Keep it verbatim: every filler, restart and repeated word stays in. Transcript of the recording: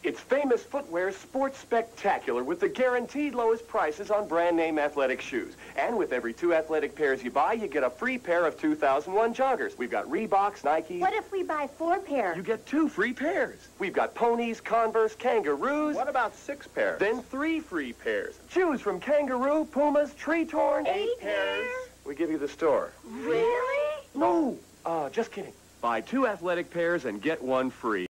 It's Famous Footwear's Sports Spectacular with the guaranteed lowest prices on brand name athletic shoes. And with every two athletic pairs you buy, you get a free pair of two thousand one joggers. We've got Reeboks, Nikes. What if we buy four pairs? You get two free pairs. We've got Ponies, Converse, Kangaroos. What about six pairs? Then three free pairs. Choose from Kangaroo, Pumas, Tree Torn. Eight pairs? We give you the store. Really? No, uh, just kidding. Buy two athletic pairs and get one free.